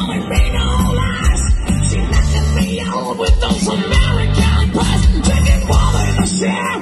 telling me no lies. She left me out with those American pies. Drinking water in the shade.